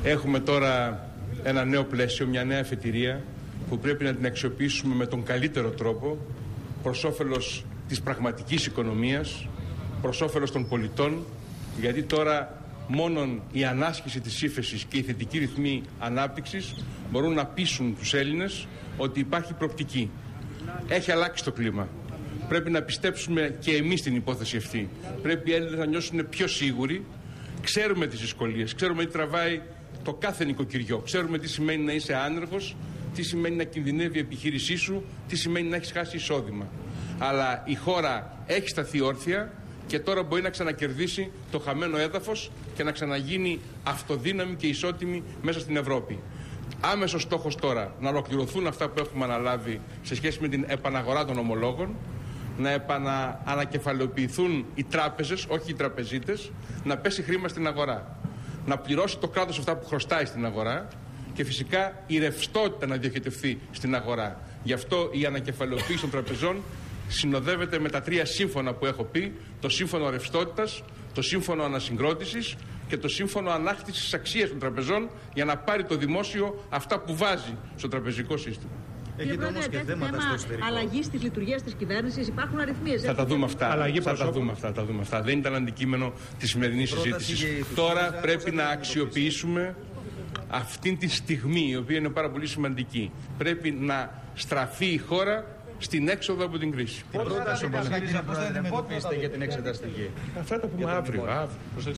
Έχουμε τώρα ένα νέο πλαίσιο, μια νέα αφετηρία που πρέπει να την αξιοποιήσουμε με τον καλύτερο τρόπο προς όφελος της πραγματικής οικονομίας, προς όφελος των πολιτών, γιατί τώρα μόνον η ανάσχεση της ύφεσης και οι θετικοί ρυθμοί ανάπτυξης μπορούν να πείσουν τους Έλληνες ότι υπάρχει προοπτική. Έχει αλλάξει το κλίμα. Πρέπει να πιστέψουμε και εμείς την υπόθεση αυτή. Πρέπει οι Έλληνες να νιώσουν πιο σίγουροι. Ξέρουμε τις δυσκολίες, ξέρουμε τι τραβάει το κάθε νοικοκυριό. Ξέρουμε τι σημαίνει να είσαι άνεργος, τι σημαίνει να κινδυνεύει η επιχείρησή σου, τι σημαίνει να έχεις χάσει εισόδημα. Αλλά η χώρα έχει σταθεί όρθια και τώρα μπορεί να ξανακερδίσει το χαμένο έδαφος και να ξαναγίνει αυτοδύναμη και ισότιμη μέσα στην Ευρώπη. Άμεσος στόχος τώρα να ολοκληρωθούν αυτά που έχουμε αναλάβει σε σχέση με την επαναγορά των ομολόγων, να ανακεφαλαιοποιηθούν οι τράπεζες, όχι οι τραπεζίτες, να πέσει χρήμα στην αγορά, να πληρώσει το κράτος αυτά που χρωστάει στην αγορά και φυσικά η ρευστότητα να διοχετευθεί στην αγορά. Γι' αυτό η ανακεφαλαιοποίηση των τραπεζών συνοδεύεται με τα 3 σύμφωνα που έχω πει: το σύμφωνο ρευστότητας, το σύμφωνο ανασυγκρότησης και το σύμφωνο ανάκτησης της αξίας των τραπεζών, για να πάρει το δημόσιο αυτά που βάζει στο τραπεζικό σύστημα. Έχετε όμως και θέματα στο εσωτερικό. Αλλαγής της λειτουργίας της κυβέρνησης, υπάρχουν αριθμίες. Θα τα δούμε αυτά. Δεν ήταν αντικείμενο της σημερινής συζήτησης. Τώρα πρέπει να αξιοποιήσουμε αυτήν τη στιγμή, η οποία είναι πάρα πολύ σημαντική. Πρέπει να στραφεί η χώρα στην έξοδο από την κρίση. Την πρόταση πώς θα αντιμετωπίσετε για την εξεταστική? Αυτά τα πούμε αύριο.